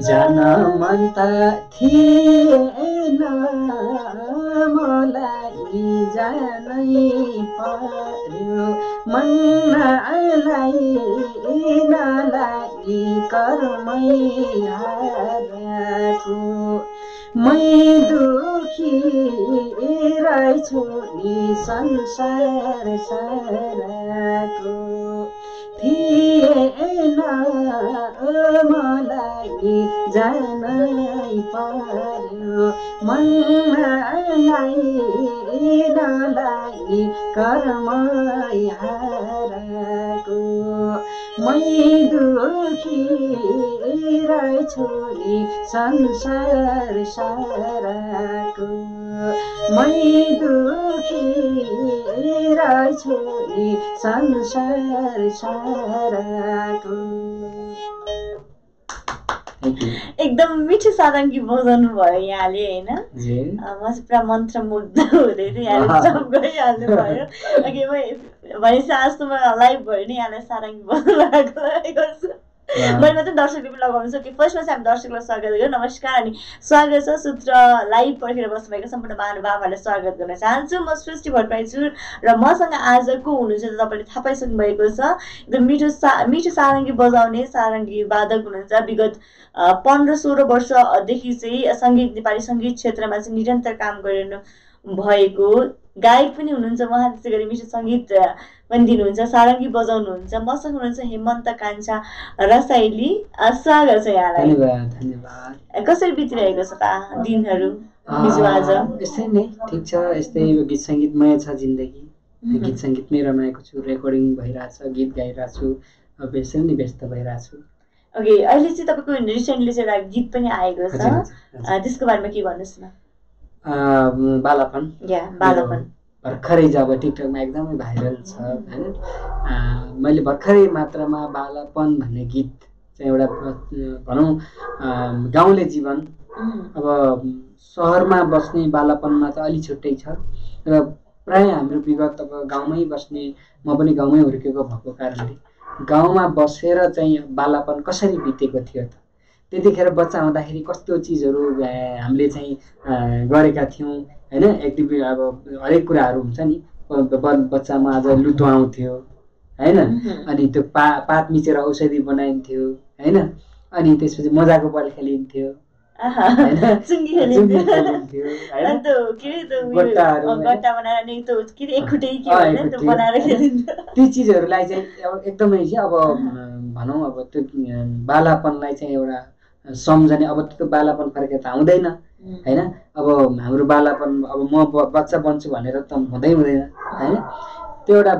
जान मन त थिएन मलाई जानै पर्यो मनलाई नलाई कर्मै हाराको मै दुखी रहेछु नि संसार साराको थिएन मलाई जानै पर्यो मनलाई नलाई कर्मै हाराको मै दुखी रहेछु नि संसार साराको मै दुखी रहेछु नि संसार साराको। एकदम मिठो सारङ्गी बजाउनु भयो यहाँले होइन। म चाहिँ पुरा मन्त्रमुग्ध हुँदै थिएँ, यहाँले जब गरिहाल्नु भयो। अघि भनेपछि आज त म लाइभ भयो नि यहाँलाई सारङ्गी बजाउनु गर्छु। मैले मात्रै दर्शकले पनि लगाउनु सक्यो। फर्स्टमा चाहिँ हामी दर्शकलाई स्वागत गर्यो, नमस्कार अनि स्वागत छ। सूत्र लाइभ पर्खेर बस्नुभएको सम्पूर्ण महानुभावहरूलाई स्वागत गर्न चाहन्छु। म सृष्टि भट्टराई छु र मसँग आज को हुनुहुन्छ त तपाईँले थाहा पाइसक्नु भएको छ। एकदम मिठो सारङ्गी बजाउने सारङ्गी वादक हुनुहुन्छ। विगत 15-16 वर्षदेखि चाहिँ नेपाली सङ्गीत क्षेत्रमा चाहिँ निरन्तर काम गरिरहनु भएको गायक पनि हुनुहुन्छ उहाँ। त्यसै गरी मिठो सङ्गीत पनि दिनुहुन्छ, सारङ्गी बजाउनुहुन्छ। मसँग हुनुहुन्छ हेमन्त कान्छा रसाइली। स्वागत छ यहाँलाई। धन्यवाद धन्यवाद। कसरी बितिरहेको छ त दिनहरू हिजो आज? यस्तै नै ठिक छ, यस्तै गीत सङ्गीतमय छ जिन्दगी। गीत सङ्गीतमै रमाएको छु, रेकर्डिङ भइरहेछ, गीत गाइरहेको छु, अब यसरी नै व्यस्त भइरहेको छु। ओके, अहिले चाहिँ तपाईँको रिसेन्टली चाहिँ एउटा गीत पनि आएको छ, त्यसको बारेमा के भन्नुहोस् न? बालापन। बालापन भर्खरै जब टिकटकमा एकदमै भाइरल छ होइन। मैले भर्खरै मात्रामा बालापन भन्ने गीत चाहिँ एउटा भनौँ गाउँले जीवन, अब सहरमा बस्ने बालापनमा त अलि छुट्टै छ र प्रायः हाम्रो विगत अब गाउँमै बस्ने, म पनि गाउँमै हुर्केको भएको कारणले गाउँमा बसेर चाहिँ बालापन कसरी बितेको थियो त, त्यतिखेर बच्चा हुँदाखेरि कस्तो चिजहरू हामीले चाहिँ गरेका थियौँ होइन। एक्टिभ अब हरेक कुराहरू हुन्छ नि, बच्चामा आज लुतो आउँथ्यो होइन, अनि त्यो पात मिचेर औषधि बनाइन्थ्यो होइन, अनि त्यसपछि मजाको बल खेलिन्थ्यो ती चिजहरूलाई चाहिँ एकदमै चाहिँ अब भनौँ अब त्यो बालापनलाई चाहिँ एउटा सम्झने। अब त्यो बालापन फर्केर त आउँदैन होइन। अब हाम्रो बालापन अब म बच्चा बन्छु भनेर त हुँदैन होइन। त्यो एउटा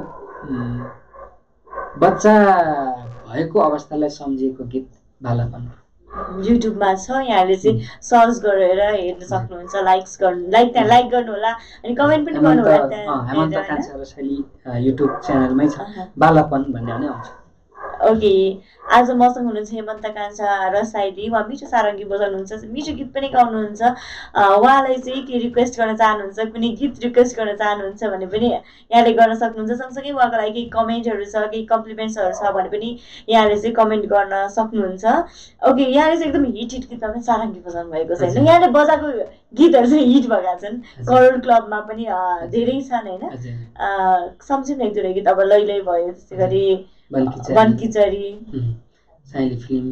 बच्चा भएको अवस्थालाई सम्झिएको गीत बालापन युट्युबमा छ, यहाँले चाहिँ सर्च गरेर हेर्न सक्नुहुन्छ। लाइक गर्नु होला अनि कमेन्ट पनि गर्नु होला। हेमन्त कान्छा रसाइली युट्युब च्यानलमै छ, बालापन भन्ने पनि आउँछ। ओके, आज मसँग हुनुहुन्छ हेमन्त कान्छा रसाइली। उहाँ मिठो सारङ्गी बजाउनुहुन्छ, मिठो गीत पनि गाउनुहुन्छ। उहाँलाई चाहिँ के रिक्वेस्ट गर्न चाहनुहुन्छ, कुनै गीत रिक्वेस्ट गर्न चाहनुहुन्छ भने पनि यहाँले गर्न सक्नुहुन्छ। सँगसँगै उहाँको लागि केही कमेन्टहरू छ, केही कम्प्लिमेन्ट्सहरू छ भने पनि यहाँले चाहिँ कमेन्ट गर्न सक्नुहुन्छ। ओके, यहाँले चाहिँ एकदम हिट गीतमा पनि सारङ्गी बजाउनु भएको छ होइन। यहाँले बजाएको गीतहरू चाहिँ हिट भएका छन्, करोड क्लबमा पनि धेरै छन् होइन। सम्झौँ न एक दुईवटा गीत, अब लैलै भयो, त्यसै गरी बनकिचरी, साइली फिल्म,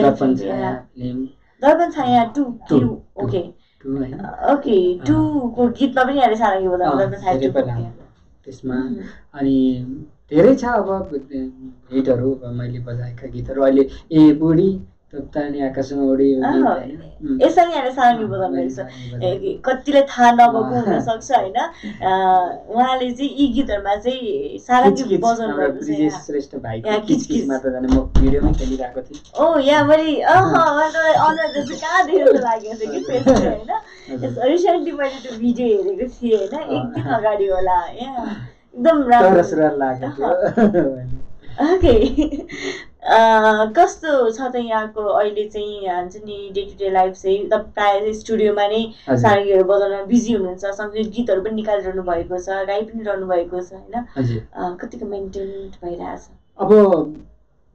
दर्पण छाया 2। ओके ओके, 2 को गीतमा पनि यहाँले सारङ्गी बजाउनु, दर्पण छाया 2 त्यसमा। अनि धेरै छ अब हिटहरू मैले बजाएका गीतहरू। अहिले ए बुढी तप्तानी आकाशमा उडी यसरी यहाँले सारङ्गी बजाउनु भएको छ। कतिलाई थाहा नभएको हुनसक्छ होइन, उहाँले चाहिँ यी गीतहरूमा चाहिँ सारङ्गी बजाउनु भएको छ। श्रेष्ठ भाइको किचकिचमा त जाने म भिडियोमै खेलिरहेको थिएँ। ओ यहाँ मैले अनुहार चाहिँ कहाँ देखेको लागेको छ कि फेरि होइन। रिसेन्टली मैले त्यो भिडियो हेरेको थिएँ होइन, एक दिन अगाडि होला, यहाँ एकदम राम्रो लाग्यो। ओके, कस्तो छ त यहाँको अहिले चाहिँ हुन्छ नि डे टु डे लाइफ चाहिँ? त प्रायः स्टुडियोमा नै सारङ्गीहरू बजाउन बिजी हुनुहुन्छ, सँगै गीतहरू पनि निकालिरहनु भएको छ, गाई पनि रहनु भएको छ होइन। कतिको मेन्टेन भइरहेछ? अब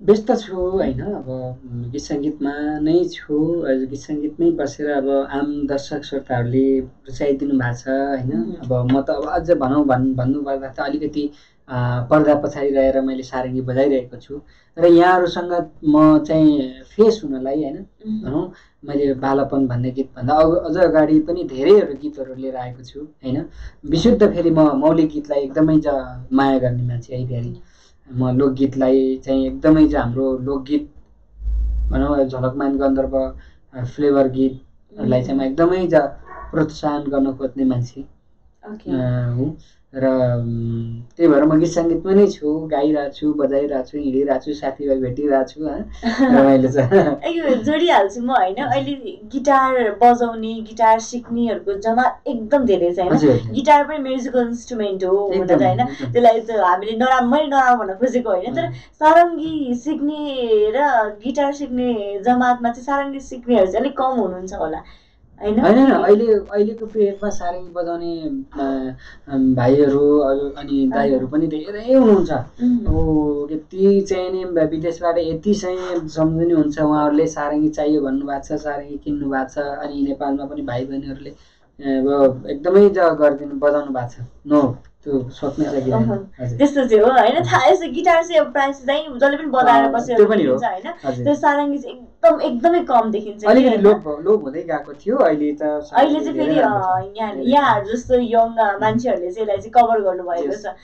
व्यस्त छु होइन, अब गीत सङ्गीतमा नै छु, गीत सङ्गीतमै बसेर अब आम दर्शक श्रोताहरूले रुचाइदिनु भएको छ होइन। अब म त अब अझ भन्नुपर्दा त अलिकति पर्दा पछाडि रहेर मैले सारङ्गी बजाइरहेको छु, र यहाँहरूसँग म चाहिँ फेस हुनलाई होइन भनौँ मैले बालापन भन्ने गीतभन्दा अझ अगाडि पनि धेरैहरू गीतहरू लिएर आएको छु होइन। विशुद्ध फेरि म मौलिक गीतलाई एकदमै माया गर्ने मान्छे है। फेरि म लोकगीतलाई चाहिँ एकदमै हाम्रो लोकगीत भनौँ झलकमान गन्धर्व फ्लेभर गीतहरूलाई चाहिँ म एकदमै प्रोत्साहन गर्न खोज्ने मान्छे हुँ, र त्यही भएर म गीत सङ्गीतमा नै छु, गाइरहेको छु, बजाइरहेको छु, हिँडिरहेको छु, साथीभाइ भेटिरहेको छु रमाइलो छ। जोडिहाल्छु म होइन। अहिले गिटार बजाउने गिटार सिक्नेहरूको जमात एकदम धेरै छ होइन। गिटार पनि म्युजिकल इन्स्ट्रुमेन्ट हो हुन त होइन, त्यसलाई हामीले मैले नराम्रो भन्न खोजेको होइन, तर सारङ्गी सिक्ने र गिटार सिक्ने जमातमा चाहिँ सारङ्गी सिक्नेहरू चाहिँ अलिक कम हुनुहुन्छ होला होइन। अहिलेको पिरियडमा सारङ्गी बजाउने भाइहरू अनि दाइहरू पनि धेरै हुनुहुन्छ। अब यति चाहिँ नि विदेशबाट यति चाहिँ सम्झिनु हुन्छ, उहाँहरूले सारङ्गी चाहियो भन्नुभएको छ, सारङ्गी किन्नु भएको छ। अनि नेपालमा पनि भाइ बहिनीहरूले अब एकदमै गरिदिनु बजाउनु भएको छ। नो त्यो सोच्नै सकिँदैन त्यस्तो चाहिँ हो होइन। थाहा यस्तो गिटार चाहिँ अब प्रायः चाहिँ जसले पनि बजाएर बसेर देखिन्छ होइन, त्यो सारङ्गी चाहिँ एकदमै कम देखिन्छ। अलिकति लोप हुँदै गएको थियो, अहिले चाहिँ फेरि यहाँहरू जस्तो यङ मान्छेहरूले चाहिँ यसलाई चाहिँ कभर गर्नुभएको छ।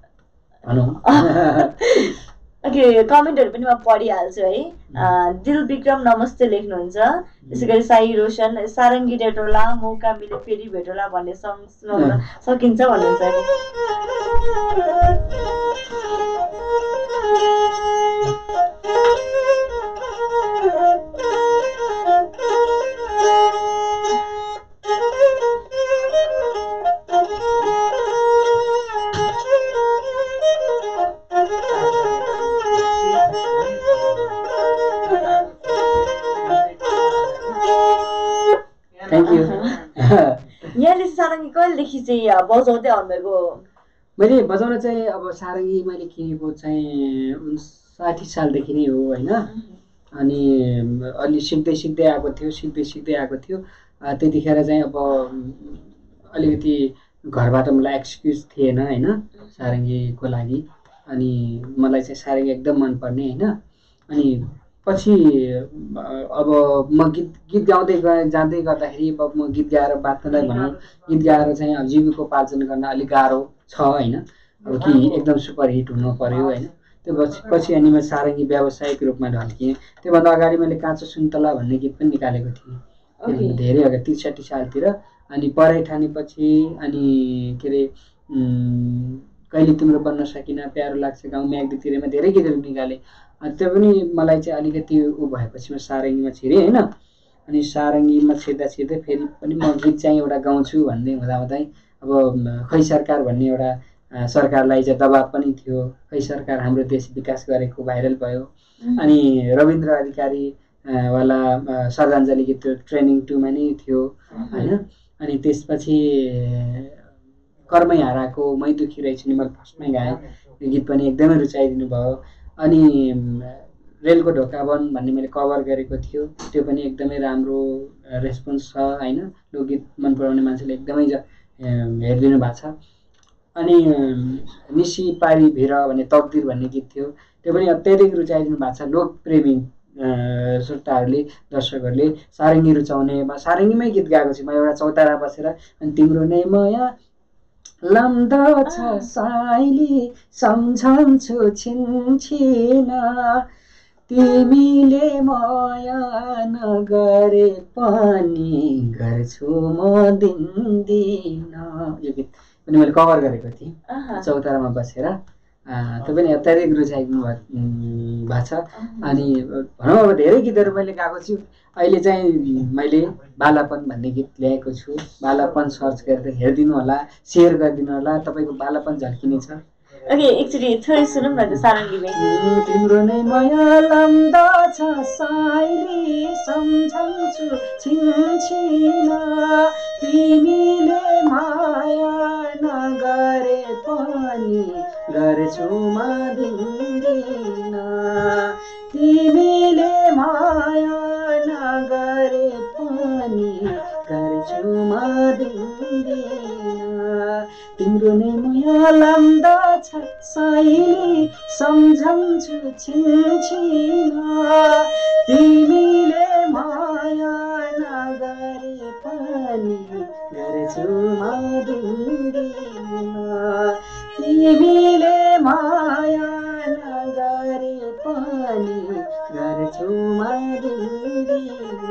ओके, कमेन्टहरू पनि म पढिहाल्छु है। दिल विक्रम नमस्ते लेख्नुहुन्छ। त्यसै गरी साई रोशन सारङ्गी डेटोला मौका मिले फेरि भेटोला भन्ने सङ्ग सुनाउन सकिन्छ भन्नुहुन्छ नि। यहाँले सारङ्गी कहिलेदेखि चाहिँ बजाउँदै आउनुभएको? मैले बजाउन चाहिँ अब सारङ्गी मैले किनेको चाहिँ 59 सालदेखि नै हो होइन। अनि अलि सिक्दै आएको थियो। त्यतिखेर चाहिँ अब अलिकति घरबाट मलाई एक्सक्युज थिएन होइन सारङ्गीको लागि। अनि मलाई चाहिँ सारङ्गी एकदम मनपर्ने होइन। अनि पछि अब म गीत गाउँदै जाँदै गर्दाखेरि अब म गीत गाएर बाँच्नलाई भनौँ, गीत गाएर चाहिँ अब जीविकोपार्जन गर्न अलिक गाह्रो छ होइन। अब कि एकदम सुपरहिट हुनु पर्यो होइन। त्यो पछि अनि म सारङ्गी व्यावसायिक रूपमा ढल्किएँ। त्योभन्दा अगाडि मैले काँचो सुन्तला भन्ने गीत पनि निकालेको थिएँ धेरै अगाडि 63 सालतिर। अनि पढाइ ठानेपछि अनि के अरे कहिले तिम्रो बन्न सकिन, प्यारो लाग्छ गाउँ म्याग्दीतिरमा धेरै गीतहरू निकालेँ। त्यो पनि मलाई चाहिँ अलिकति भएपछि म सारङ्गीमा छिरेँ होइन। अनि सारङ्गीमा छिर्दा फेरि पनि म गीत चाहिँ एउटा गाउँछु भन्ने हुँदाहुँदै अब खै सरकार भन्ने एउटा सरकारलाई चाहिँ दबाब पनि थियो। खै सरकार हाम्रो देश विकास गरेको भाइरल भयो। अनि रविन्द्र अधिकारी वाला श्रद्धाञ्जली गीत त्यो ट्रेनिङ 2 मा नै थियो होइन। अनि त्यसपछि कर्मै हाराको मै दुखी रहेछु नि मैले फर्स्टमै गाएँ, त्यो गीत पनि एकदमै रुचाइदिनु भयो। अनि रेलको ढोकाबन भन्ने मैले कभर गरेको थियो, त्यो पनि एकदमै राम्रो रेस्पोन्स छ होइन। लोकगीत मन पराउने मान्छेले एकदमै हेरिदिनु भएको छ। अनि निसी पारी भिर भन्ने तकदिर भन्ने गीत थियो, त्यो पनि अत्याधिक रुचाइदिनु भएको छ। लोकप्रेमी श्रोताहरूले दर्शकहरूले सारङ्गी रुचाउने सारङ्गीमै गीत गाएको छु म एउटा चौतारा बसेर। अनि तिम्रो नै माया लम्दछ साइली सम्झन्छु छिनछिन, तिमीले माया नगरे पनि गर्छु म दिनदिन। यो गीत पनि मैले कभर गरेको थिएँ चौतारामा बसेर। त्यो पनि अत्याधिक रुचाइदिनु भएको छ। अनि भनौँ अब धेरै गीतहरू मैले गाएको छु। अहिले चाहिँ मैले बालापन भन्ने गीत ल्याएको छु। बालापन सर्च गरेर हेरिदिनु होला, सेयर गरिदिनु होला, तपाईँको बालापन झल्किनेछ। ओके, एकचोटि थोरै सुनौँ न त सारङ्गीमै। तिम्रो नै माया लम्दछ साइली सम्झन्छु छिनछिन, तिमीले माया नगरे पनि गर्छु म दिनदिन, लम्दछ सैली सम्झन्छु छिनछिन तिमीले माया नगरे पनि गर्छु मदिन तिमीले माया नगरे पनि गर्छु मदिन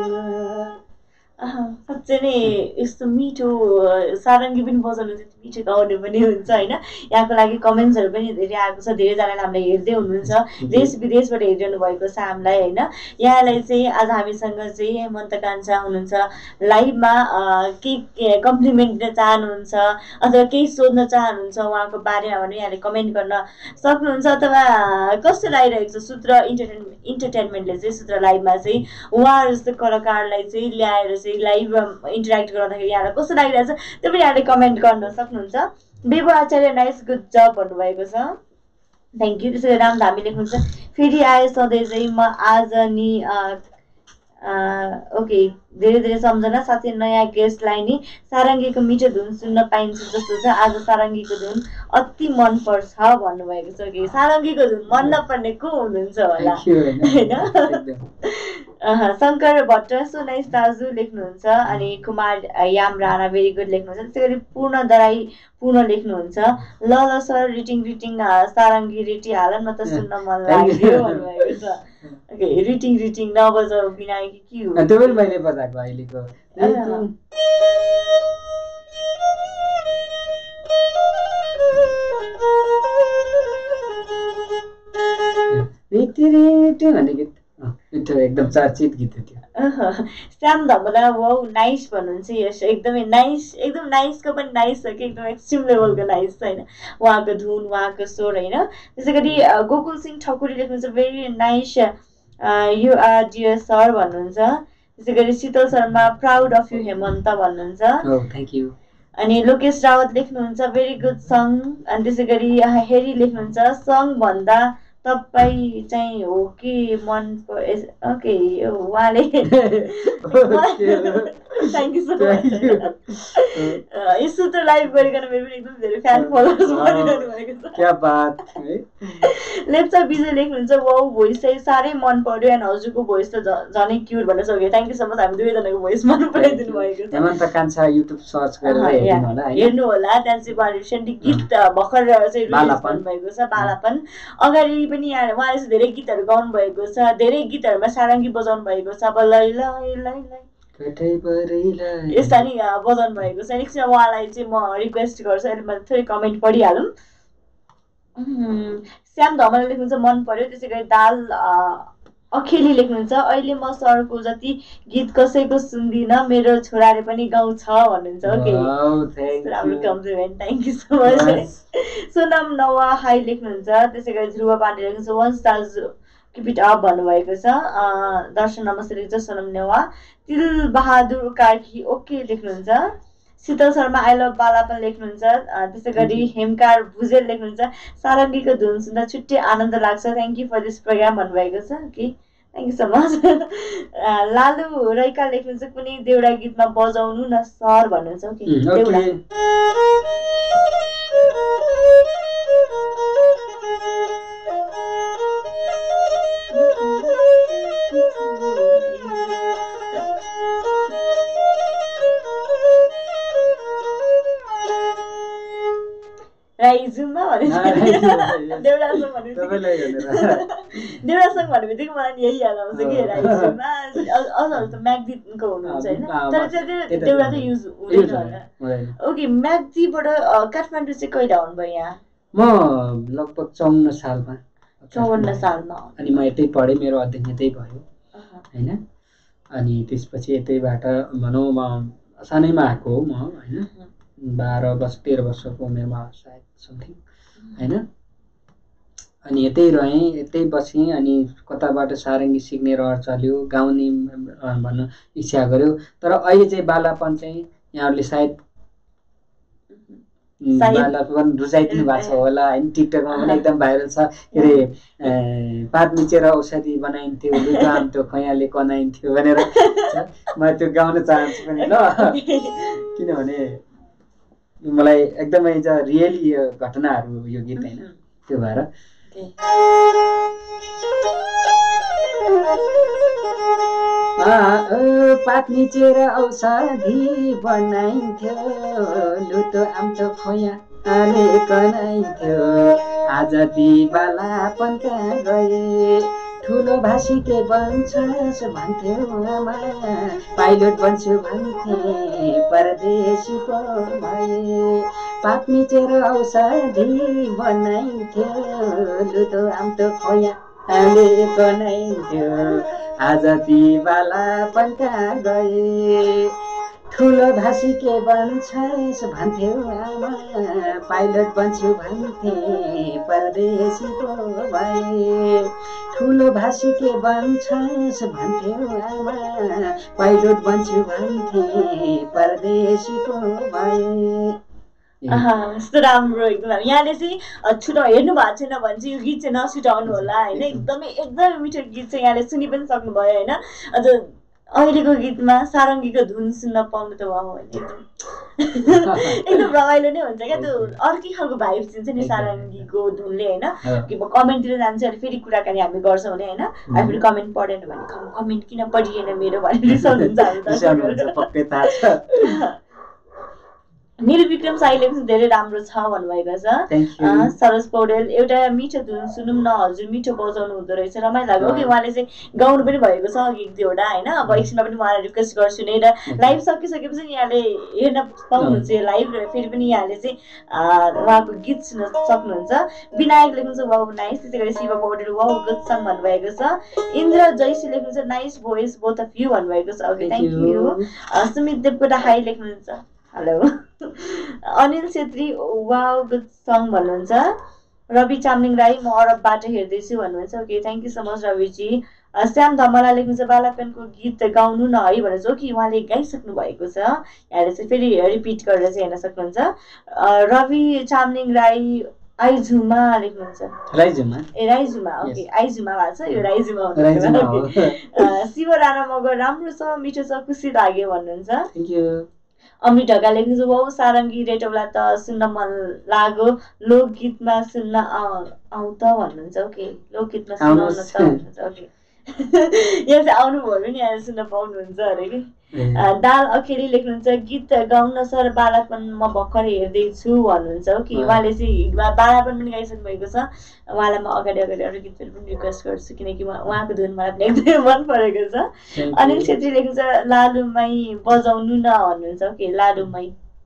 साँच्चै नै यस्तो मिठो सारङ्गी पनि बजाउनु चाहिँ मिठो गाउने पनि हुन्छ होइन। यहाँको लागि कमेन्ट्सहरू पनि धेरै आएको छ, धेरैजनाले हामीलाई हेर्दै हुनुहुन्छ, देश विदेशबाट हेरिरहनु भएको छ हामीलाई होइन। यहाँलाई चाहिँ आज हामीसँग चाहिँ हेमन्त कान्छा हुनुहुन्छ लाइभमा, के कम्प्लिमेन्ट दिन चाहनुहुन्छ अथवा केही सोध्न चाहनुहुन्छ उहाँको बारेमा भने यहाँले कमेन्ट गर्न सक्नुहुन्छ। अथवा कस्तो लागिरहेको छ सूत्र इन्टरटेनमेन्टले चाहिँ सूत्र लाइभमा चाहिँ उहाँहरू जस्तो कलाकारलाई चाहिँ ल्याएर चाहिँ लाइभ इन्टरेक्ट गर्दाखेरि यहाँलाई कस्तो लागिरहेछ त्यो पनि यहाँले कमेन्ट गर्न सक्नुहुन्छ। बेबु आचार्य नाइस गुड जब भन्नुभएको छ, थ्याङ्क यू। त्यसै गरी राम धामी लेख्नुहुन्छ फेरि आए सधैँ चाहिँ म आज नि ओके धेरै धेरै सम्झना साथै नयाँ गेस्टलाई नि सारङ्गीको मिठो धुन सुन्न पाइन्छ जस्तो छ, आज सारङ्गीको धुन अति मन पर्छ भन्नुभएको छ। कि सारङ्गीको धुन मन नपर्ने को हुनुहुन्छ होला होइन। शङ्कर भट्ट सो नाइस दाजु लेख्नुहुन्छ, अनि कुमार याम राणा भेरी गुड लेख्नुहुन्छ। त्यसै गरी पूर्ण दराई पूर्ण लेख्नुहुन्छ ल सर रिटिङ सारङ्गी रेटी हाल न त सुन्न मन लाग्यो भन्नुभएको छ। ओके रिटिङ नबजाऊ बिना कि के हो त्यो पनि मैले बजाएको अहिलेको भन्ने गीत एकदम चर्चित गीत थियो। श्याम धमला वाउ नाइस भन्नुहुन्छ यस एकदमै नाइस, एकदम नाइसको पनि नाइस छ कि एकदम एक्सट्रिम लेभलको नाइस छ होइन उहाँको धुन उहाँको स्वर होइन। त्यसै गरी गोकुल सिंह ठकुरी लेख्नुहुन्छ very nice you are dear sir भन्नुहुन्छ। त्यसै गरी Shital Sharma proud of you Hemant भन्नुहुन्छ। Thank you. अनि लोकेश रावत लेख्नुहुन्छ भेरी गुड सङ। अनि त्यसै गरी हेरी लेख्नुहुन्छ सङ भन्दा तपाईँ चाहिँ हो कि मन ओके उहाँले थ्याङ्क यू सो मच। यो सूत्र लाइभ गरिकन मेरो पनि एकदम धेरै फ्यान फलोवर्स बनिरहनु भएको छ। क्या बात है। लेप्चा विजय लेख्नुहुन्छ वाउ भोइस चाहिँ साह्रै मन पर्यो एन्ड हजुरको भोइस त झनै क्युट भन्न सक्यो। थ्याङ्क यू सो मच, हामी दुवैजनाको भोइस मन पराइदिनु भएको छ। हेमन्त कान्छा युट्युब सर्च गरेर हेर्नु होला। त्यहाँ चाहिँ उहाँले रिसेन्टली गीत भर्खर चाहिँ रिलिज गर्नुभएको छ बालापन। अगाडि पनि उहाँले चाहिँ धेरै गीतहरू गाउनु भएको छ, धेरै गीतहरूमा सारङ्गी बजाउनु भएको छ। अब लै यस्ता नि बजाउनु भएको छ। एकछिन उहाँलाई चाहिँ म रिक्वेस्ट गर्छु, अहिले मैले थोरै कमेन्ट पढिहालौँ। श्याम धमला लेख्नुहुन्छ मन पर्यो। त्यसै गरी दाल अखेली लेख्नुहुन्छ अहिले म सरको जति गीत कसैको सुन्दिनँ मेरो छोराले पनि गाउँछ भन्नुहुन्छ। ओके राम्रो compliment, thank you so much. Sonam Nawa hi लेख्नुहुन्छ। त्यसै गरी ध्रुव पाण्डे लेख्नुहुन्छ वन्स दाजु किप इट अप भन्नुभएको छ। दर्शन नमस्ते लेख्छ सोनम नेवा। तिल बहादुर कार्की ओके लेख्नुहुन्छ। शीतल शर्मा आई लभ बालापन लेख्नुहुन्छ। त्यसै गरी हेमकार भुजेल लेख्नुहुन्छ सारङ्गीको धुन सुन्दा छुट्टै आनन्द लाग्छ, thank you for this program भन्नुभएको छ। Okay thank you so much. Lalu Raika लेख्नुहुन्छ कुनै देउडा गीतमा बजाउनु न सर भन्नुहुन्छ। ओके देउडा राइजुमा देउडासङ भन्ने बित्तिकै मलाई यही याद आउँछ कि राइजुमा। अरूहरू त म्याग्दीको हुनुहुन्छ होइन, तर त्यो देउडा त युज हुँदैन होला। ओके म्याग्दीबाट काठमाडौँ चाहिँ कहिले आउनुभयो यहाँ? म लगभग 54 सालमा। 54 सालमा। अनि म यतै पढेँ, मेरो अध्ययन यतै भयो होइन। अनि त्यसपछि यतैबाट भनौँ म सानैमा आएको हो म होइन, 12 वर्ष 13 वर्षको उमेरमा सायद समथिङ होइन। अनि यतै रहेँ, यतै बसेँ। अनि कताबाट सारङ्गी सिक्ने रहर चल्यो, गाउने भन्नु इच्छा गर्यो। तर अहिले चाहिँ बालापन चाहिँ यहाँहरूले सायद बालापन रुचाइदिनु भएको छ होला होइन। टिकटकमा पनि एकदम भाइरल छ। के अरे पात मिचेर औषधि बनाइन्थ्यो, लुगाम त्यो खैयाले कनाइन्थ्यो भनेर म त्यो गाउन चाहन्छु पनि ल। किनभने मलाई एकदमै रियली घटनाहरू यो गीत होइन त्यो भएर पात निचेर औषधि बनाइन्थ्यो लुतो आम्तो खोया कनाइन्थ्यो आज दिवाला पनि कहाँ गए ठुलो भाषी के बन्छस् भन्थ्यो आमा पाइलट बन्छु भन्थे परदेशी पो भए पात निचेर औषधि बनाइन्थ्यो लुतो आम्तो खोया कनाइन्थ्यो आज दिवाला पनि कहाँ गए ठुलो भाषी के बन्छस् भन्थ्यो आमा पाइलट बन्छु भन्थे परदेशी पो भए ठुलो भाषी के बन्छस् भन्थ्यो आमा पाइलट बन्छु भन्थे परदेशी पो भए यस्तो राम्रो एकदम यहाँले चाहिँ छुट्टा हेर्नु भएको छैन भने चाहिँ यो गीत चाहिँ नछुटाउनु होला होइन एकदमै मिठो गीत चाहिँ यहाँले सुनि पनि सक्नुभयो होइन अझ अहिलेको गीतमा सारङ्गीको धुन सुन्न पाउनु त वाह एकदम रमाइलो नै हुन्छ क्या त्यो अर्कै खालको भाइब्स दिन्छ नि सारङ्गीको धुनले होइन कि म कमेन्टतिर जान्छु अनि फेरि कुराकानी हामी गर्छौँ भने होइन अनि फेरि कमेन्ट पढेन भने कमेन्ट किन पढिएन मेरो भनेर रिसाउनुहुन्छ हामी निलविक्रम साईले पनि धेरै राम्रो छ भन्नुभएको छ सरोज पौडेल एउटा मिठो धुन सुनौँ न हजुर मिठो बजाउनु हुँदो रहेछ रमाइलो लाग्यो कि उहाँले चाहिँ गाउनु पनि भएको छ गीत एउटा होइन अब एकछिनमा पनि उहाँलाई रिक्वेस्ट गर्छु नै र लाइभ सकिसकेपछि यहाँले हेर्न पाउनुहुन्छ लाइभ र फेरि पनि यहाँले चाहिँ उहाँको गीत सुन्न सक्नुहुन्छ विनायक लेख्नुहुन्छ वाउ नाइस त्यसै गरी Shiv Paudel wow good song भन्नुभएको छ इन्द्र जयसी लेख्नुहुन्छ nice voice both of you भन्नुभएको छ okay thank you Sumit Devkota hi लेख्नुहुन्छ hello Anil Chhetri wow good song भन्नुहुन्छ रवि चामलिङ राई म अरबबाट हेर्दैछु भन्नुहुन्छ okay thank you so much Raviji Shyam Dhamala लेख्नुहुन्छ बालापनको गीत गाउनु न है भनेर जो कि उहाँले गाइसक्नु भएको छ यहाँले चाहिँ फेरि रिपिट गरेर चाहिँ हेर्न सक्नुहुन्छ रवि चामलिङ राई आइजुमा लेख्नुहुन्छ राइजुमा ओके आइजुमा भएको छ यो राइजुमा शिव राणा मगर राम्रो छ मिठो छ खुसी लाग्यो भन्नुहुन्छ अमृत ढका लेख्नुहुन्छ वाउ सारङ्गी रेटौला त सुन्न मन लाग्यो लोकगीतमा सुन्न आउ त भन्नुहुन्छ ओके लोकगीतमा सुन्न त भन्नुहुन्छ ओके यहाँ चाहिँ आउनुभयो भने यहाँ सुन्न पाउनुहुन्छ अरे कि दाल अखेरी लेख्नुहुन्छ गीत गाउन सर बालापन म भर्खर हेर्दैछु भन्नुहुन्छ कि उहाँले चाहिँ बालापन पनि गाइसक्नु भएको छ उहाँलाई म अगाडि अरू गीतहरू पनि रिक्वेस्ट गर्छु किनकि उहाँको धुन मलाई एकदमै मन परेको छ अनिल छेत्री लेख्नुहुन्छ लालुमाई बजाउनु न भन्नुहुन्छ कि लालुमाई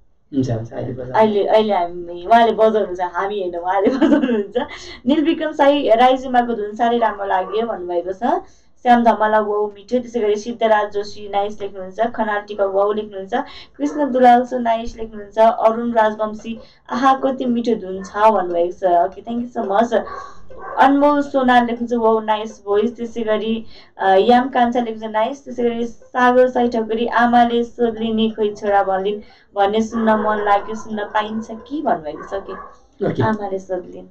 अहिले हामी उहाँले बजाउनुहुन्छ हामी होइन उहाँले बजाउनुहुन्छ निलविक्रम साई राइजुमाको धुन साह्रै राम्रो लाग्यो भन्नुभएको छ श्याम धमला वाउ मिठो त्यसै गरी सिद्धराज जोशी नाइस लेख्नुहुन्छ खनाल टिका वाउ लेख्नुहुन्छ कृष्ण दुलाल सो नाइस लेख्नुहुन्छ अरुण राजवंशी आहा कति मिठो धुन छ भन्नुभएको छ okay thank you so much Anmol Sonal लेख्नुहुन्छ वाउ नाइस भोइस त्यसै गरी याम कान्छा लेख्नुहुन्छ नाइस त्यसै गरी सागर साई ठकुरी आमाले सोध्लिने खोइ छोरा भनिन् भन्ने सुन्न मन लाग्यो सुन्न पाइन्छ कि भन्नुभएको छ कि आमाले सोध्लिन्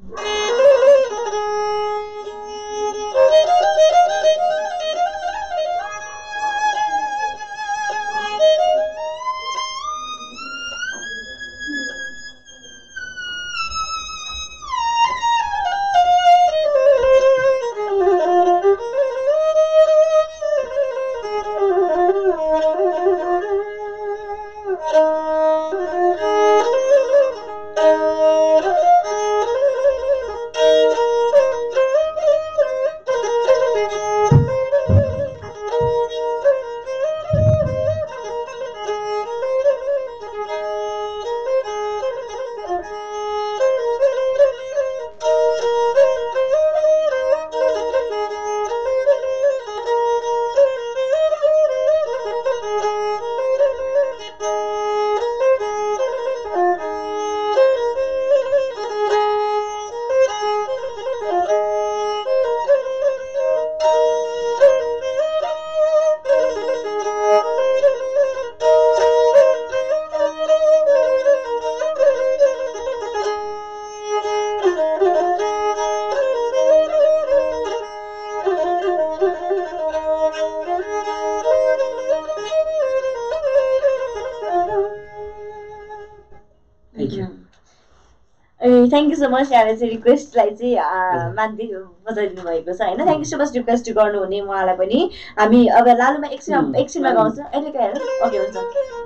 थ्याङ्क यू सो मच यहाँले चाहिँ रिक्वेस्टलाई चाहिँ मान्दै बजाइदिनु भएको छ होइन thank you so much request गर्नुहुने उहाँलाई पनि हामी अब लालुमा एकछिनमा गाउँछ अहिले गएर ओके हुन्छ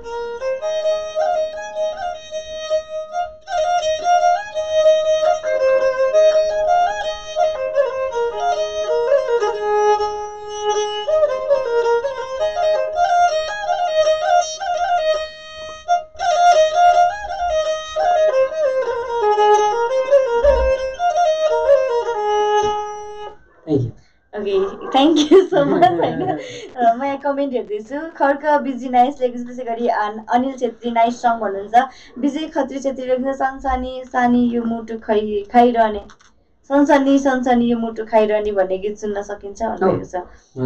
थ्याङ्क यू सो मच होइन म यहाँ कमेन्ट हेर्दैछु खड्क बिजी नाइस लेखेको त्यसै गरी अनिल छेत्री नाइस सङ भन्नुहुन्छ विजय खत्री छेत्री लेख्नु सनसानी सानी यो मुटु खाइरहने सनसानी यो मुटु खाइरहने भन्ने गीत सुन्न सकिन्छ भनेको छ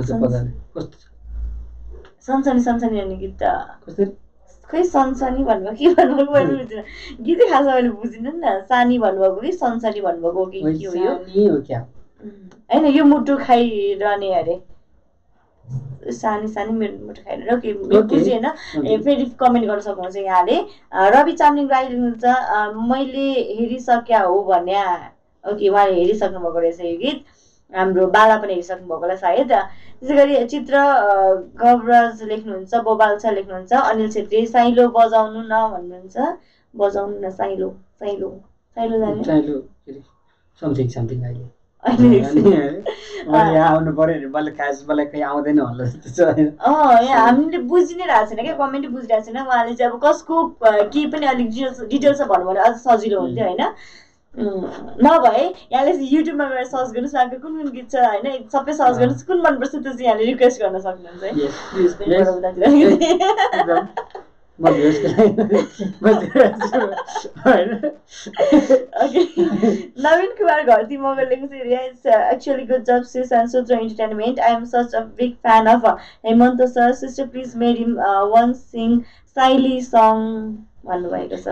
सनसानी भन्ने गीत त खै सनसानी भन्नुभयो के भन्नुभयो मैले बुझिनँ गीतै खास मैले बुझिनँ नि त सानी भन्नुभएको कि सनसानी भन्नुभएको कि के हो यो होइन यो मुटु खाइरहने अरे सानी मेरो मुटु खाइरहने ओके बुझेन फेरि कमेन्ट गर्न सक्नुहुन्छ यहाँले रवि चामलिङ राई लेख्नुहुन्छ मैले हेरिसक्या हो भन्ने ओके उहाँले हेरिसक्नु भएको रहेछ यो गीत हाम्रो बाला पनि हेरिसक्नु भएको होला सायद त्यसै गरी चित्र गबराज लेख्नुहुन्छ बोबाल छ लेख्नुहुन्छ अनिल छेत्री साइलो बजाउनु न भन्नुहुन्छ बजाउनु न साइलो जाने आउनु पर्यो नि मलाई खास मलाई खै आउँदैन होला जस्तो छ हामीले बुझि नै रहेको छैन क्या कमेन्टै बुझिरहेको छैन उहाँले चाहिँ अब कसको के पनि अलिक डिटेल्स भन्नु भने अझ सजिलो हुन्थ्यो होइन नभए यहाँले युट्युबमा गएर सर्च गर्नुहोस् उहाँको कुन गीत छ होइन सबै सर्च गर्नुहोस् कुन मनपर्छ त्यो चाहिँ यहाँले रिक्वेस्ट गर्न सक्नुहुन्छ है Okay. Naveen Kumar Gauthy Mogal it's actually good job sis and Sutra Entertainment. I am such a big fan of Hemanta sir. Sister, please made him once sing Saili song. One way to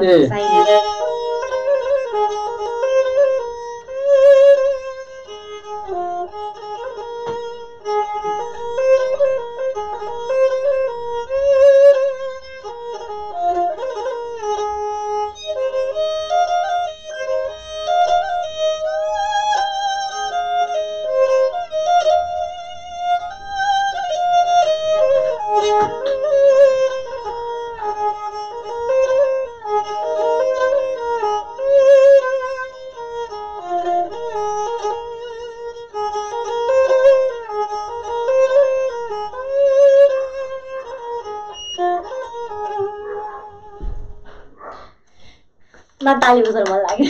ताली बजाउन मन लाग्यो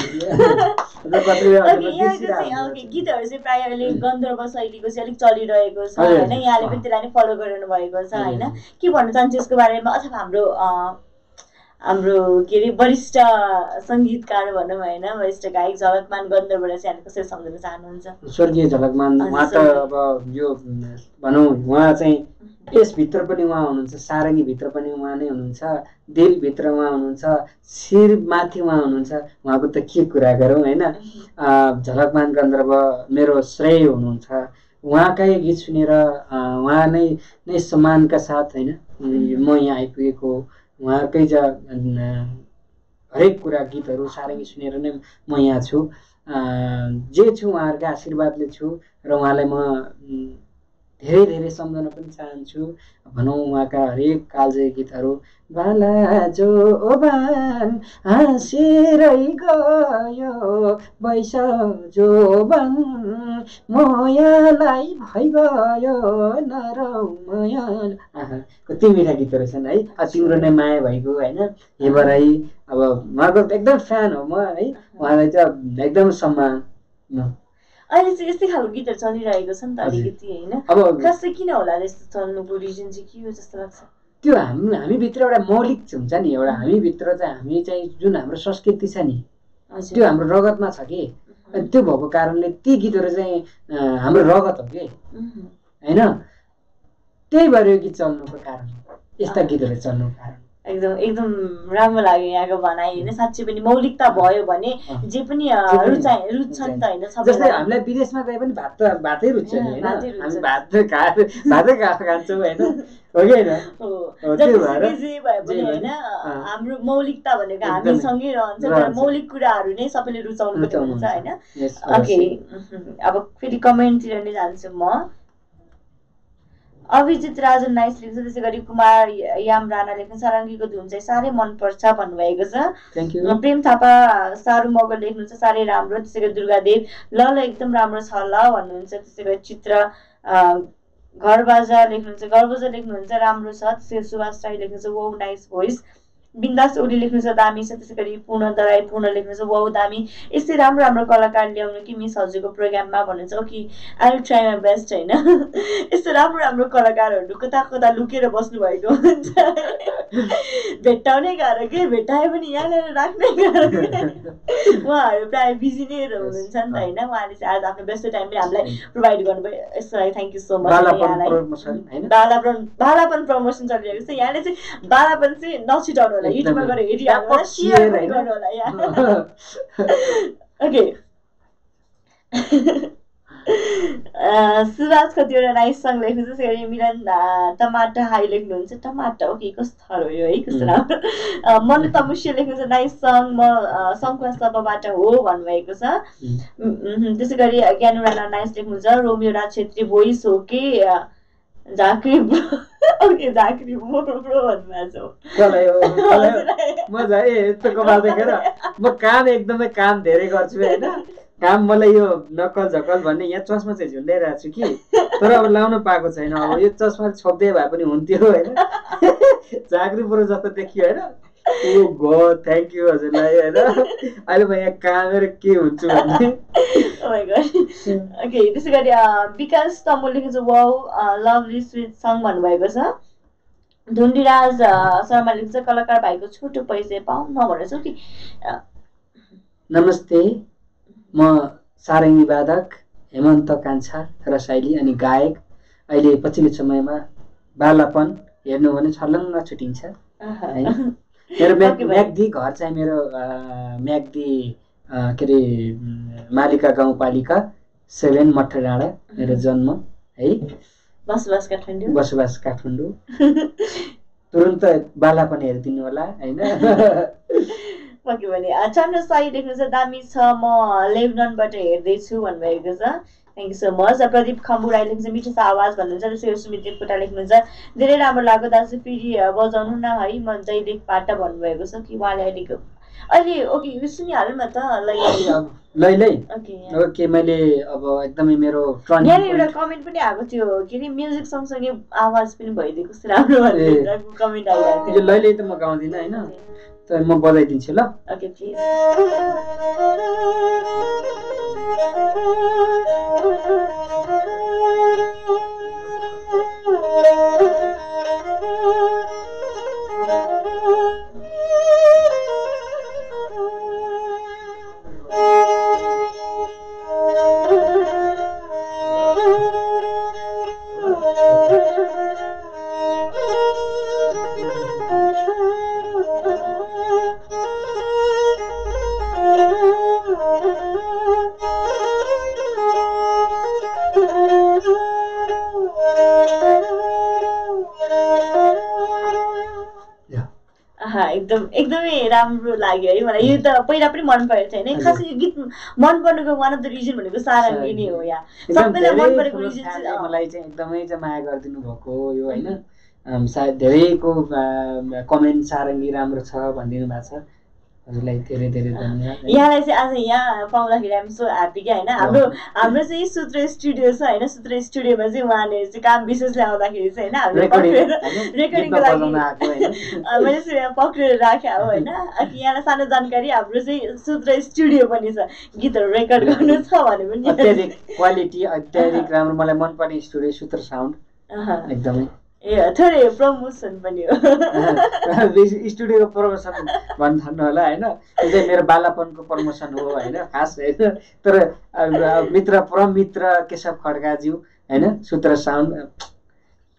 गीतहरू चाहिँ प्रायः अहिले गन्धर्व शैलीको चाहिँ अलिक चलिरहेको छ होइन यहाँले पनि त्यसलाई नै फलो गरिरहनु भएको छ होइन के भन्न चाहन्छु यसको बारेमा अथवा हाम्रो के अरे वरिष्ठ सङ्गीतकार भनौँ होइन वरिष्ठ गायक झलकमान गन्धर्वलाई चाहिँ हामीले कसरी सम्झाउन चाहनुहुन्छ स्वर्गीय झलकमान उहाँ त अब यो भनौँ उहाँ चाहिँ यसभित्र पनि उहाँ हुनुहुन्छ सारङ्गीभित्र पनि उहाँ नै हुनुहुन्छ दिलभित्र उहाँ हुनुहुन्छ शिरमाथि उहाँ हुनुहुन्छ उहाँको त के कुरा गरौँ होइन झलकमान गन्धर्व मेरो श्रेय हुनुहुन्छ उहाँकै गीत सुनेर उहाँ नै सम्मानका साथ होइन म यहाँ आइपुगेको उहाँकै हरेक कुरा गीतहरू सारङ्गी सुनेर नै म यहाँ छु जे छु उहाँहरूकै आशीर्वादले छु र उहाँलाई म धेरै धेरै सम्झन पनि चाहन्छु भनौँ उहाँका हरेक कालजयी गीतहरू बाला जो बान हाँसेरै गयो बैस जो बन मोयालाई भइगयो नरौ माया कति मिठा गीतहरू छन् है तिम्रो नै माया भइगयो होइन हेबराई अब उहाँको एकदम फ्यान हो म है उहाँलाई चाहिँ एकदम सम्मान अहिले चाहिँ यस्तै खालको गीतहरू चलिरहेको छ नि त अलिकति होइन खास चाहिँ किन होला यस्तो चल्नुको रिजन चाहिँ के हो जस्तो लाग्छ त्यो हामीभित्र एउटा मौलिक हुन्छ नि एउटा हामीभित्र चाहिँ हामी चाहिँ जुन हाम्रो संस्कृति छ नि त्यो हाम्रो रगतमा छ कि त्यो भएको कारणले ती गीतहरू चाहिँ हाम्रो रगत हो कि होइन त्यही भएर यो गीत चल्नुको कारण यस्ता गीतहरू चल्नुको कारण एकदम एकदम राम्रो लाग्यो यहाँको भनाइ होइन साँच्चै पनि मौलिकता भयो भने जे पनि रुच्छन् त होइन जस्तै हामीलाई विदेशमा गए पनि भातै रुच्छ नि होइन हामी भातै खान्छौँ होइन हो कि होइन जे भए पनि होइन हाम्रो मौलिकता भनेको हामीसँगै रहन्छ तर मौलिक कुराहरू नै सबैले रुचाउनु पनि हुन्छ होइन ओके अब फेरि कमेन्टतिर नै जान्छु म अभिजित राजन नाइस लेख्छ त्यसै गरी कुमार याम राणा लेख्नु सारङ्गीको धुन चाहिँ साह्रै मनपर्छ भन्नुभएको छ प्रेम थापा सारू मगर लेख्नुहुन्छ साह्रै राम्रो त्यसै गरी दुर्गादेव ल एकदम राम्रो छ ल भन्नुहुन्छ त्यसै गरी चित्र घरबाजा लेख्नुहुन्छ राम्रो छ त्यसै गरी सुभाष राई लेख्नुहुन्छ वो नाइस भोइस बिन्दास ओली लेख्नुहुन्छ दामी छ त्यसै गरी पूर्ण दराई पूर्ण लेख्नुहुन्छ वाउ दामी यस्तै राम्रो राम्रो कलाकार ल्याउनु कि मिस हजुरको प्रोग्राममा भन्नुहुन्छ okay I will try my best होइन यस्तो राम्रो राम्रो कलाकारहरू कता कता लुकेर बस्नु भएको हुन्छ भेट्टाउनै गाह्रो के भेट्टाए पनि यहाँनिर राख्नै गाह्रो उहाँहरू प्रायः बिजी नै हुनुहुन्छ नि त होइन उहाँले चाहिँ आज आफ्नो व्यस्त टाइम पनि हामीलाई प्रोभाइड गर्नुभयो यसको लागि थ्याङ्क यू सो मच यहाँलाई बालापन प्रमोसन चलिरहेको छ यहाँले चाहिँ बालापन चाहिँ नछुटाउनु युट्युबमा गएर हेरिहाल्नु सेयर पनि गर्नु होला यहाँ ओके सुभाष कतिवटा नाइस सङ लेख्नुहुन्छ त्यसै गरी मिलन टमाटर हाई लेख्नुहुन्छ टमाटर ओके कस्तो हो यो है कस्तो राम्रो मनु तमुष्य लेख्नुहुन्छ नाइस सङ म सङ्खुवा सभाबाट हो भन्नुभएको छ त्यसै गरी ज्ञानु राणा नाइस लेख्नुहुन्छ रोमियो राज छेत्री भोइस हो कि झाँक्री ओके झाँक्री ब्रो भन्नुभएको छ मजा यस्तो कपाल देखेर म काम एकदमै काम धेरै गर्छु होइन काम मलाई यो नक्कल झक्कल भन्ने यहाँ चस्मा चाहिँ झुन्डाइरहेको छु कि तर अब लाउन पाएको छैन अब यो चस्मा छोप्दै भए पनि हुन्थ्यो होइन झाँक्री ब्रो जस्तो देखियो होइन ओ गॉड थ्याङ्क यू हजुरलाई होइन अहिले म यहाँ कामेर के हुन्छु भन्ने ओके त्यसै गरी विकास तमुल लेख्नुहुन्छ वाउ लभली स्विट सङ भन्नुभएको छ धुन्डीराज शर्मा लेख्छ कलाकार भाइको छोटो परिचय पाउन भनेर कि नमस्ते म सारङ्गी वादक हेमन्त कान्छा रसाइली अनि गायक अहिले पछिल्लो समयमा बालापन हेर्नु भने छर्लङ्ग छुटिन्छ है मेरो म्याग्दी घर चाहिँ मेरो म्याग्दी के अरे मालिका गाउँपालिका 7 मठर डाँडा मेरो जन्म है बसोबास काठमाडौँ तुरुन्त बालापन हेरिदिनु होला होइन पक्कै पनि चन्द्र साई लेख्नुहुन्छ दामी छ म लेबननबाट हेर्दैछु भन्नुभएको छ thank you so much Pradeep Khambu Rai लेख्नुहुन्छ मिठो छ आवाज भन्नुहुन्छ त्यसै सुमित देवकोटा लेख्नुहुन्छ धेरै राम्रो लाग्यो दाजु फेरि बजाउनु न है म जयदेवबाट भन्नुभएको छ कि उहाँले अहिले ओके सुनिहाल्नु न त लै ओके मैले अब एकदमै मेरो यहाँ एउटा कमेन्ट पनि आएको थियो के अरे म्युजिक सँगसँगै आवाज पनि भइदिएको कस्तो राम्रो भनेर कमेन्ट आइरहेको थियो लैलै त म गाउँदिनँ होइन त म बजाइदिन्छु ल ओके प्लिज एकदमै राम्रो लाग्यो है मलाई यो त पहिला पनि मन परेको थियो होइन खास यो गीत मन पर्नुको वान अफ द रिजन भनेको सारङ्गी नै हो यहाँ सबैलाई मन परेको रिजन मलाई चाहिँ एकदमै चाहिँ माया गरिदिनु भएको यो होइन सायद धेरैको कमेन्ट सारङ्गी राम्रो छ भनिदिनु भएको छ हजुरलाई धेरै धेरै धन्यवाद यहाँलाई चाहिँ आज यहाँ पाउँदाखेरि हामी सो ह्याप्पी क्या होइन हाम्रो चाहिँ सूत्र स्टुडियो छ होइन सूत्र स्टुडियोमा चाहिँ उहाँले चाहिँ काम विशेष ल्याउँदाखेरि चाहिँ होइन हामीले रेकर्डिङको लागि मैले चाहिँ पक्रेर राखेँ हो होइन यहाँलाई सानो जानकारी हाम्रो चाहिँ सूत्र स्टुडियो पनि छ गीतहरू रेकर्ड गर्नु छ भने पनि अत्याधिक क्वालिटी अत्याधिक राम्रो मलाई मनपर्ने स्टुडियो सूत्र साउन्ड एकदमै ए थोरै प्रमोसन पनि हो स्टुडियोको प्रमोसन भन्नु होला होइन यो चाहिँ मेरो बालापनको प्रमोसन हो होइन खास होइन तर परम मित्र केशव खड्काज्यू होइन सूत्र साउन्ड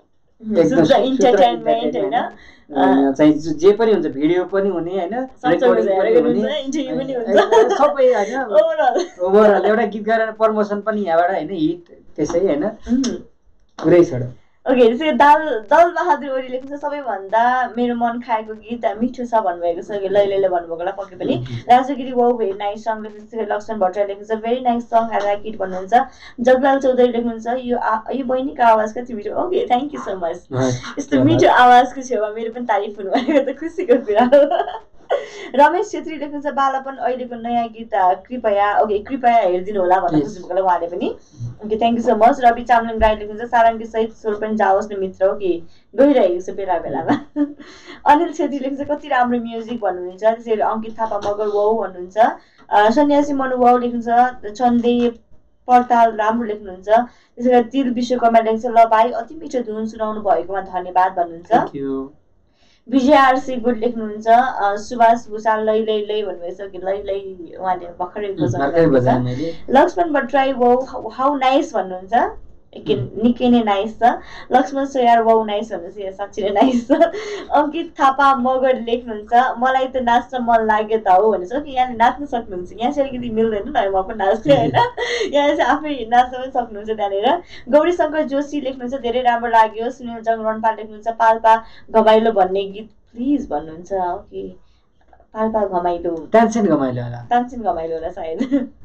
शुद्ध इन्टरटेनमेन्ट हैन चाहिँ जे पनि हुन्छ भिडियो पनि हुने हैन रेकर्डिङ पनि हुने इन्टरभ्यु पनि हुन्छ सबै हैन ओभरअल एउटा गीत गाएर प्रमोसन पनि यहाँबाट हैन हिट त्यसै हैन पुरै छ ओके त्यसै दल बहादुर ओली लेख्नुहुन्छ सबैभन्दा मेरो मन खाएको गीत मिठो छ भन्नुभएको छ लैलैले भन्नुभएको होला पक्कै पनि Rajgiri wow very nice song लेख्नुहुन्छ लक्ष्मण भट्टराई लेख्नुहुन्छ very nice song I like it भन्नुहुन्छ जगलाल चौधरी लेख्नुहुन्छ यो बहिनीको आवाज कति मिठो okay thank you so much यस्तो मिठो आवाजको छेउमा मेरो पनि तारिफ हुनुभएको त खुसीको कुरा हो रमेश छेत्री लेख्नुहुन्छ बालापन अहिलेको नयाँ गीत कृपया हेरिदिनु होला भन्नु खोज्नुभएको होला उहाँले पनि okay thank you so much Ravi Chamling Rai लेख्नुहुन्छ सारङ्गी सहित स्वर पनि जाओस् न मित्र हो कि गइरहेको छ बेला बेलामा अनिल छेत्री लेख्नुहुन्छ कति राम्रो म्युजिक भन्नुहुन्छ त्यसैले अङ्कित थापा मगर वाउ भन्नुहुन्छ सन्यासी मनु वाउ लेख्नुहुन्छ चन्दे पर्ताल राम्रो लेख्नुहुन्छ त्यसै गरी तिल विश्वकर्मा लेख्नुहुन्छ ल भाइ अति मिठो धुन सुनाउनु भएकोमा धन्यवाद भन्नुहुन्छ विजय आरसी गुड लेख्नुहुन्छ सुभाष भूषाल लै भन्नुभएको छ कि लै उहाँले भर्खरै लक्ष्मण भट्टराई हाउ नाइस भन्नुहुन्छ निकै नै नाइस छ लक्ष्मण सोयार वाउ नाइस भन्नुहुन्छ साँच्चै नै नाइस छ अङ्कित थापा मगर लेख्नुहुन्छ मलाई त नाच्न मन लाग्यो त हो भनेर कि यहाँले नाच्न सक्नुहुन्छ यहाँ चाहिँ अलिकति मिल्दैन न म पनि नाच्थेँ होइन यहाँ चाहिँ आफै नाच्न पनि सक्नुहुन्छ त्यहाँनिर गौरी शङ्कर जोशी लेख्नुहुन्छ धेरै राम्रो लाग्यो सुनिल जङ रनपाल लेख्नुहुन्छ पाल्पा घमाइलो भन्ने गीत प्लिज भन्नुहुन्छ ओके पाल्पा घमाइलो तानसेन घमाइलो होला सायद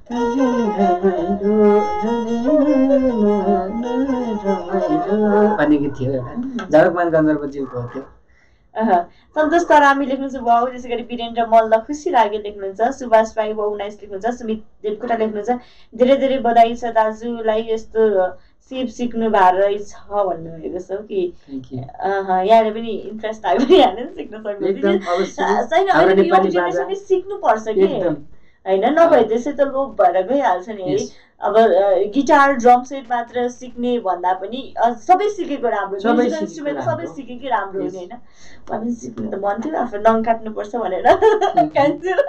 भन्ने गीत थियो एउटा झलकमान गन्धर्वज्यूको थियो सन्तोष तरामी लेख्नुहुन्छ वाउ त्यसै गरी वीरेन्द्र मल्ल खुसी लाग्यो लेख्नुहुन्छ सुभाष राई वाउ नाइस लेख्नुहुन्छ सुमित देवकोटा लेख्नुहुन्छ धेरै धेरै बधाई छ दाजुलाई यस्तो सिप सिक्नु भएको रहेछ भन्नुभएको छ कि यहाँले पनि इन्ट्रेस्ट लाग्यो यहाँले पनि सिक्न सक्नुहुन्छ सिक्नु पर्छ कि होइन नभए त्यसै त लोप भएर गइहाल्छ नि है अब गिटार ड्रम सेट मात्र सिक्ने भन्दा पनि सबै सिकेको राम्रो इन्स्ट्रुमेन्ट सबै सिकेकै राम्रो हुने होइन मलाई पनि सिक्नु त मन थियो आफ्नो नङ काट्नुपर्छ भनेर क्यान्सल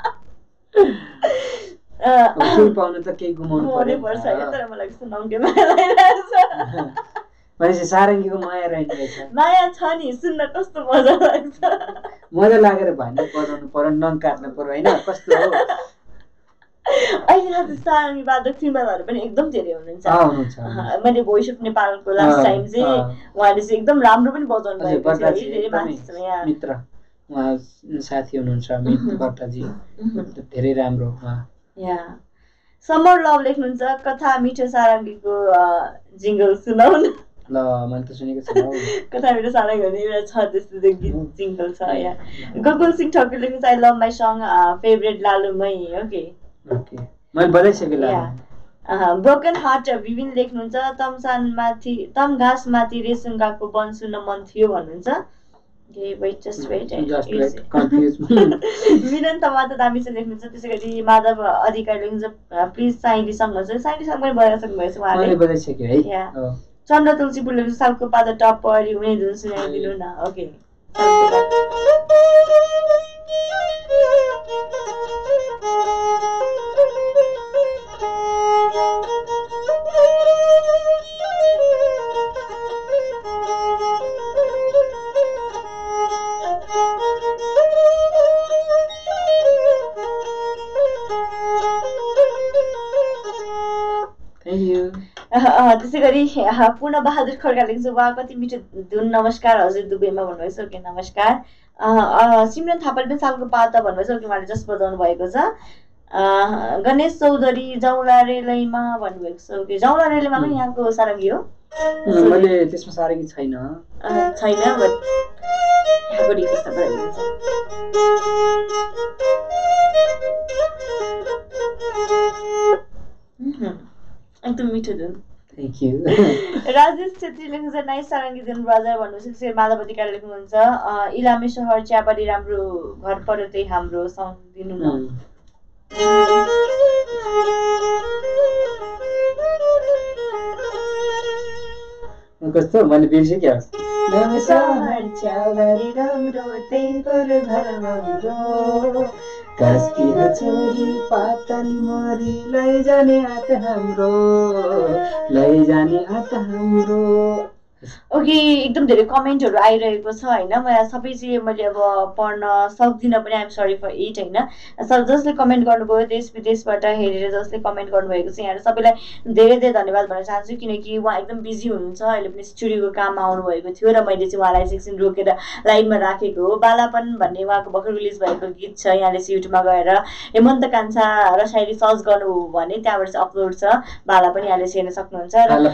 पाउनु त केही गुमाउनु पर्छ होइन तर मलाई कस्तो नङ्गे माया लागिरहेछ भनेपछि सारङ्गीको माया रहेछ माया छ नि सुन्न कस्तो मजा लाग्छ मजा लागेर भएन बजाउनु पर्यो नङ काट्नु पर्यो होइन कस्तो हो अहिले त सारङ्गी वादक फिमेलहरू पनि एकदम धेरै हुनुहुन्छ मैले भोइस अफ नेपालको लास्ट टाइम चाहिँ उहाँले चाहिँ एकदम राम्रो पनि बजाउनु भएको छ धेरै मान्छे मित्र उहाँ साथी हुनुहुन्छ मित्र भट्टजी धेरै राम्रो समर लभ लेख्नुहुन्छ कथा मिठो सारङ्गीको जिङ्गल सुनाउन ल मैले त सुनेको छैन कथा मिठो सारङ्गी भन्ने एउटा छ त्यस्तो गीत जिङ्गल छ यहाँ गोकुल सिंह ठकुर लेख्नुहुन्छ I love my song favourite लालुमै ओके मैले बजाइसकेँ ब्रोकन हार्ट विभिन्न लेख्नुहुन्छ तम घाँस माथि रेसुङ्गाको वन सुन्न मन थियो भन्नुहुन्छ मिलन तमाता दामी लेख्नुहुन्छ त्यसै गरी माधव अधिकारी लेख्नुहुन्छ प्लिज साइली सङ भन्छ साइली सङ पनि बजाइसक्नु भएछ उहाँले चन्द्र तुलसीपुर लेख्नुहुन्छ सालको पाता टप परी हुने जुन सुनाइदिनु न ओके त्यसै गरी पूर्ण बहादुर खड्का लेख्छु वा कति मिठो धुन नमस्कार हजुर दुबईमा भन्नुभएको छ ओके नमस्कार सिमरन थापाले पनि सालको पाता भन्नुभएको छ ओके उहाँले जस्ट बजाउनु भएको छ गणेश चौधरी जौला रेलैमा भन्नुभएको छ ओके जौला रेलैमा पनि यहाँको सारङ्गी हो मैले त्यसमा सारङ्गी छैन बट यहाँको रिक्वेस्ट एकदम मिठो धुन थ्याङ्क यू राजेश छेत्री लेख्नुहुन्छ नाइस सारङ्गी धुन बजार भन्नुहुन्छ माधव अधिकारी लेख्नुहुन्छ इलामे सहर चियाबारी राम्रो घर पऱ्यो त्यही हाम्रो सङ दिनु न कस्तो मैले बिर्सेँ कसकी छोरी पातली मरी लैजाने आत हाम्रो ओके, एकदम धेरै कमेन्टहरू आइरहेको छ होइन। मलाई सबै चाहिँ मैले अब पढ्न सक्दिनँ पनि, आइएम सरी फर इट होइन। जसले कमेन्ट गर्नुभयो देश विदेशबाट हेरेर जसले कमेन्ट गर्नुभएको छ यहाँहरू सबैलाई धेरै धेरै धन्यवाद भन्न चाहन्छु, किनकि उहाँ एकदम बिजी हुनुहुन्छ, अहिले पनि स्टुडियोको काममा आउनुभएको थियो र मैले चाहिँ उहाँलाई एकछिन रोकेर लाइनमा राखेको हो। बालापन भन्ने उहाँको भर्खर रिलिज भएको गीत छ, यहाँले चाहिँ युट्युबमा गएर हेमन्त कान्छा र सायरी सर्च गर्नुभयो भने त्यहाँबाट चाहिँ अपलोड छ, बाला पनि यहाँले हेर्न सक्नुहुन्छ।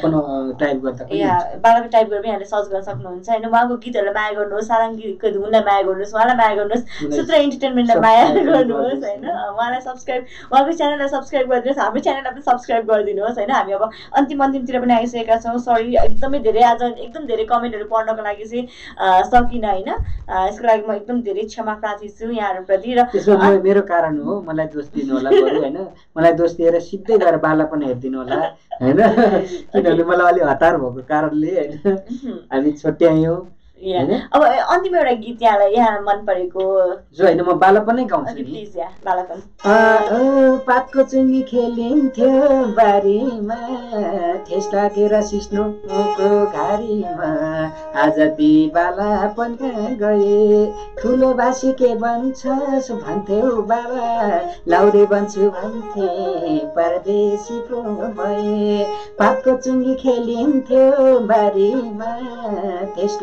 बालाको टाइप गरेर यहाँले सर्च गर्न सक्नुहुन्छ होइन। उहाँको गीतहरूलाई माया गर्नुहोस्, सारङ्गीको धुनलाई माया गर्नुहोस्, उहाँलाई माया गर्नुहोस्, सूत्र इन्टरटेनमेन्टलाई माया गर्नुहोस् होइन। उहाँलाई सब्सक्राइब, उहाँको च्यानललाई सब्सक्राइब गरिदिनुहोस्, हाम्रो च्यानललाई पनि सब्सक्राइब गरिदिनुहोस् होइन। हामी अब अन्तिमतिर पनि आइसकेका छौँ, सरी एकदमै धेरै आज एकदम धेरै कमेन्टहरू पढ्नको लागि चाहिँ सकिनँ होइन। यसको लागि म एकदम धेरै क्षमा प्रार्थी छु यहाँहरूप्रति। र त्यसमा मेरो कारण हो, मलाई दोष दिनु होला बरु होइन। मलाई दोष दिएर सिधै गएर बाला पनि हेरिदिनु होला होइन, किनभने मलाई अलिक हतार भएको कारणले होइन हामी छुट्यायौँ। अब अन्तिम एउटा गीत यहाँ मन परेको जो होइन, म बालापनै गाउँछु नि। प्लिज यहाँ बालापन। पातको चुङ्गी खेलिन्थ्यो बारीमा, ठेस लागेर सिस्नुको घारीमा, आज ती बालापन गए, ठुलो बासी के बन्छस् भन्थ्यौ बाबा, लाउरे बन्छु भन्थे परदेशी पो भए। पातको चुङ्गी खेलिन्थ्यो बारीमा, ठेस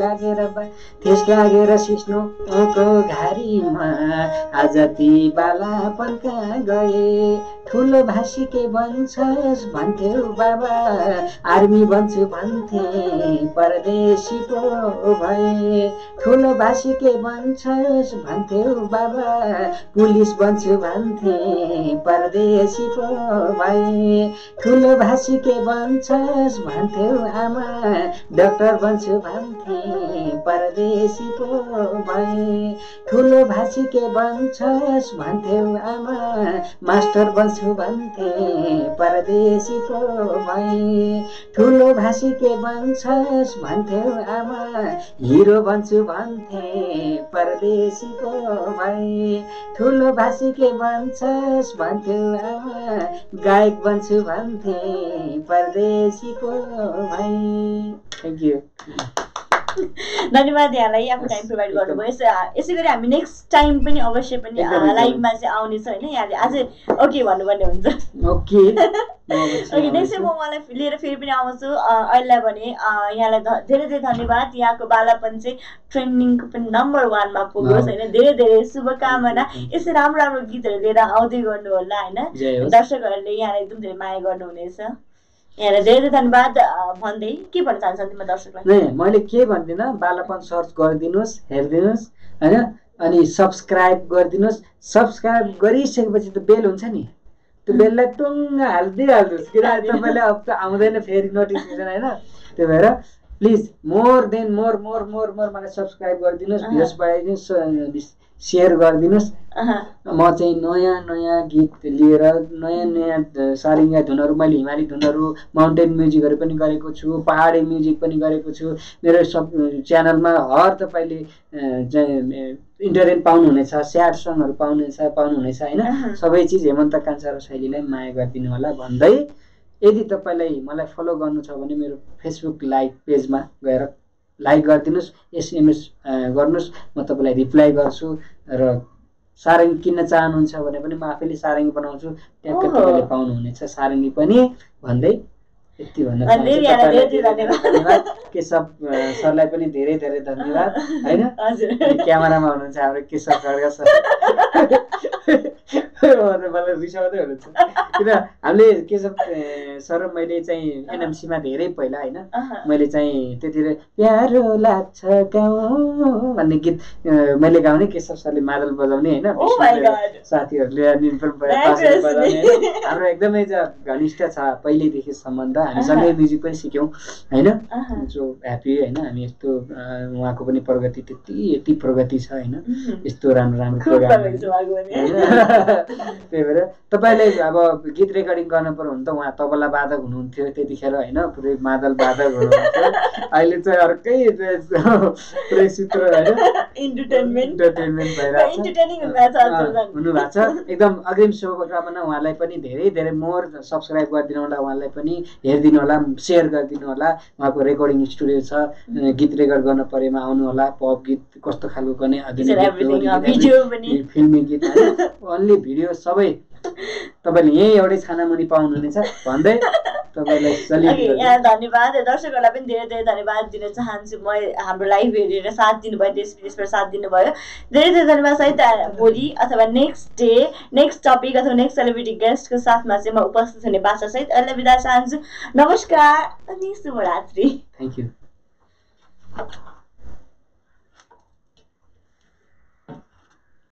लागेर सिस्नुको घारीमा, आज ती बालापन गए, ठुलो भाषी के बन्छस् भन्थ्यौ बाबा, आर्मी बन्छु भन्थे परदेशी पो भए। ठुलो भाषी के बन्छस् भन्थ्यौ बाबा, पुलिस बन्छु भन्थे परदेशी पो भए। ठुलो भाषी के बन्छस् भन्थ्यौ आमा, डाक्टर बन्छु भन्थे परदेशी पो भए। ठुलो भाषी के बन्छस् भन्थ्यौ आमा, मास्टर बन्छु भन्थे परदेशी पो भए। ठुलो भाषी के बन्छस् भन्थ्यौ आमा, हिरो बन्छु भन्थे परदेशी पो भए। ठुलो भाषी के बन्छस् भन्थ्यौ आमा, गायक बन्छु भन्थे परदेशी पो भए। थ्याङ्क यू, धन्यवाद यहाँलाई आफ्नो टाइम प्रोभाइड गर्नुभयो। यसै गरी हामी नेक्स्ट टाइम पनि अवश्य पनि लाइभमा चाहिँ आउनेछ होइन। यहाँले अझै ओके भन्नुपर्ने हुन्छ। ओके ओके, नेक्स्ट टाइम म उहाँलाई लिएर फेरि पनि आउँछु। अहिलेलाई भने यहाँलाई धेरै धेरै धन्यवाद। यहाँको बालापन चाहिँ ट्रेन्डिङको पनि नम्बर 1 मा पुगोस् होइन। धेरै धेरै शुभकामना। यसै राम्रो राम्रो गीतहरू लिएर आउँदै गर्नु होला होइन। दर्शकहरूले यहाँलाई एकदम धेरै माया गर्नुहुनेछ। यहाँलाई धेरै धेरै धन्यवाद भन्दै के भन्न चाहन्छ अन्तिममा दर्शकलाई? नै मैले के भन्दिनँ, बालापन सर्च गरिदिनुहोस्, हेरिदिनुहोस् होइन, अनि सब्सक्राइब गरिदिनुहोस्। सब्सक्राइब गरिसकेपछि त बेल हुन्छ नि, त्यो बेललाई टुङ्ग हालिदिइहाल्नुहोस्, किनभने तपाईँले अब त आउँदैन फेरि नोटिफिकेसन होइन। त्यही भएर प्लिज मोर देन मोर मलाई सब्सक्राइब गरिदिनुहोस्, भ्युज बढाइदिनुहोस्, सेयर गरिदिनुहोस्। म चाहिँ नयाँ नयाँ गीत लिएर नयाँ नयाँ सारिङ्गा धुनहरू, मैले हिमाली धुनहरू, माउन्टेन म्युजिकहरू पनि गरेको छु, पहाडी म्युजिक पनि गरेको छु। मेरो सब च्यानलमा हर तपाईँले इन्टरटेन पाउनुहुनेछ, स्याड सङहरू पाउनुहुनेछ होइन। सबै चिज हेमन्त कान्छा र शैलीलाई माया गरिदिनु होला भन्दै, यदि तपाईँलाई मलाई फलो गर्नु छ भने मेरो फेसबुक लाइभ पेजमा गएर लाइक गरिदिनुहोस्, एसएमएस गर्नुहोस्, म तपाईँलाई रिप्लाई गर्छु। र सारङ्गी किन्न चाहनुहुन्छ भने पनि म आफैले सारङ्गी बनाउँछु, ट्याक्कै तपाईँले पाउनुहुनेछ सारङ्गी पनि भन्दै यति भन्न चाहन्छु। धन्यवाद केशव सरलाई पनि धेरै धेरै धन्यवाद होइन। क्यामेरामा हुनुहुन्छ हाम्रो केशव खड्का सर, मलाई रिसाउँदै हुनुहुन्छ किन हामीले केशव सर मैले चाहिँ एनएमसीमा धेरै पहिला होइन, मैले चाहिँ त्यतिर प्यारो लाग्छ गाउँ भन्ने गीत मैले गाउने, केशव सरले मादल बजाउने होइन, साथीहरूले बजाउने। हाम्रो एकदमै घनिष्ठ छ पहिल्यैदेखि सम्बन्ध, हामी सँगै म्युजिक पनि सिक्यौँ होइन। जो ह्याप्पी होइन, हामी यस्तो उहाँको पनि प्रगति यति प्रगति छ होइन, यस्तो राम्रो राम्रो प्रोग्राम त्यही भएर तपाईँले अब गीत रेकर्डिङ गर्नु पर्यो भने त उहाँ तबला वादक हुनुहुन्थ्यो त्यतिखेर होइन, पुरै मादल वादक हुनुहुन्थ्यो। अहिले चाहिँ अर्कै पुरै सूत्र होइन इन्टरटेनमेन्ट भइरहेको हुनुभएको छ। एकदम अग्रिम शुभकामना उहाँलाई पनि धेरै धेरै मोर सब्सक्राइब गरिदिनु होला, उहाँलाई पनि हेरिदिनु होला, सेयर गरिदिनु होला। उहाँको रेकर्डिङ स्टुडियो छ, गीत रेकर्ड गर्न परेमा आउनु होला। पप गीत कस्तो खालको गर्ने, फिल्मी गीत, अन्ली भिडियो सबै तपाईँले यही एउटै छानामुनि पाउनुहुनेछ भन्दै तपाईँलाई यहाँ धन्यवाद। दर्शकहरूलाई पनि धेरै धेरै धन्यवाद दिन चाहन्छु। म हाम्रो लाइभ हेरेर साथ दिनुभयो, देश विदेशबाट साथ दिनुभयो, धेरै धेरै धन्यवाद। सहित भोलि अथवा नेक्स्ट डे नेक्स्ट टपिक अथवा नेक्स्ट सेलिब्रिटी गेस्टको साथमा चाहिँ म उपस्थित हुने बाचा सहित अहिले बिदा चाहन्छु। नमस्कार अनि शुभरात्रि। Thank you.